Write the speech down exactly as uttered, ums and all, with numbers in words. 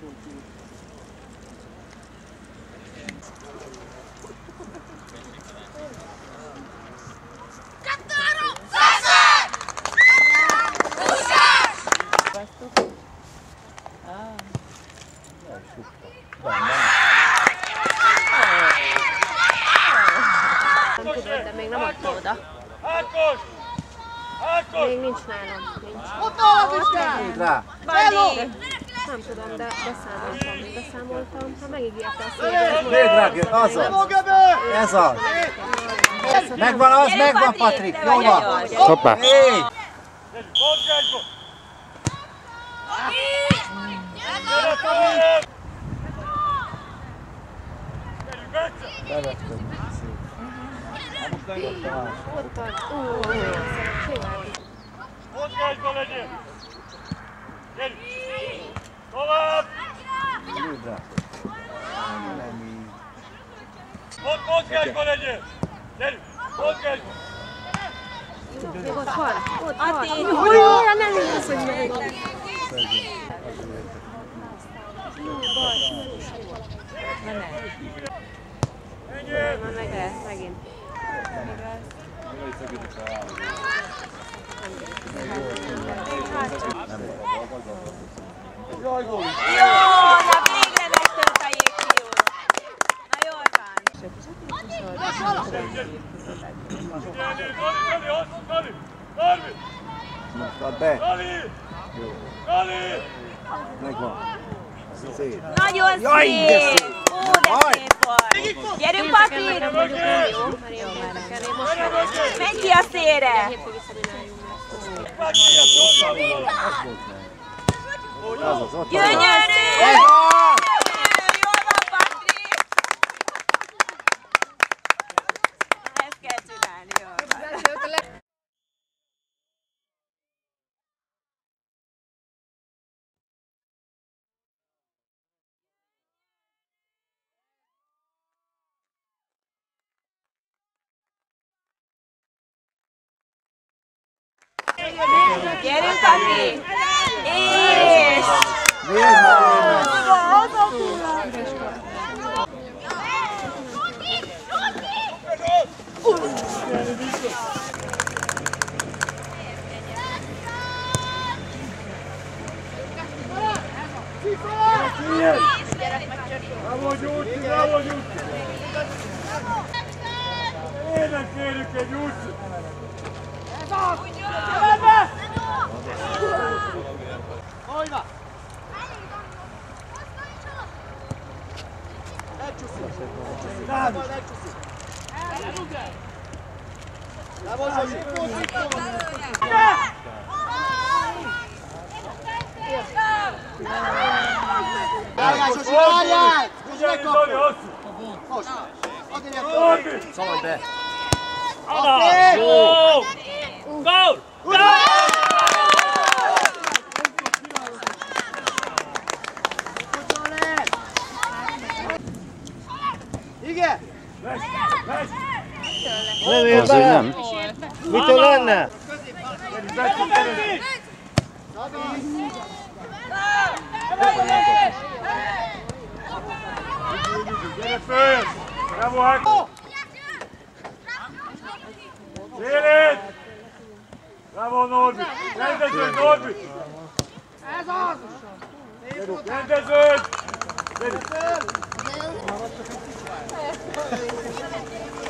De még nem adta oda. Még nincs nálam. Nincs. Nincs rá! Nem tudom, de beszámoltam. Beszámoltam. Ha megígérte a szépen. Nézd rá, az az! Ez az! Megvan az, megvan Patrik, jó van! Hoppá! Éj! Bevettem. Ott van. Ó, szépen. Mozgásban legyél! Gyerünk! Tovább! Lőd rá! Nem így. Ott mozgásban legyél! Gyerünk! Mozgásban! Még ott van. Ott van. Olyan nem igaz, hogy meg. Már meg lehet megint. Jó, na végre megtört a jégfiú. Na jól van. Most add be! Jó. Megvan. Szép. Nagyon Jaj, de szép. szép. Ó, de szép volt. Gyerünk, Patrik! Menj ki a szélre! Az az, ott Gyönyörű! Ez van! Jól van, Patrik! Ezt kell csinálni, jól van. Gyerünk, Patrik! És... Nézd meg! Bravo, Gyurci! Bravo, Gyurci! Ének kérjük egy Gyurci! Ez az! Gyere! Hajna! Megcsúszik! Megcsúszik! Megcsúszik! Szaladj be! Jó! Gól! Igen! Azért nem. Mitől lenne? Gyere föl! Bravo, Hákon! Szélét! Bravo, Norbi! Rendeződ, Norbi! Ez az! Rendeződ! Gyerünk!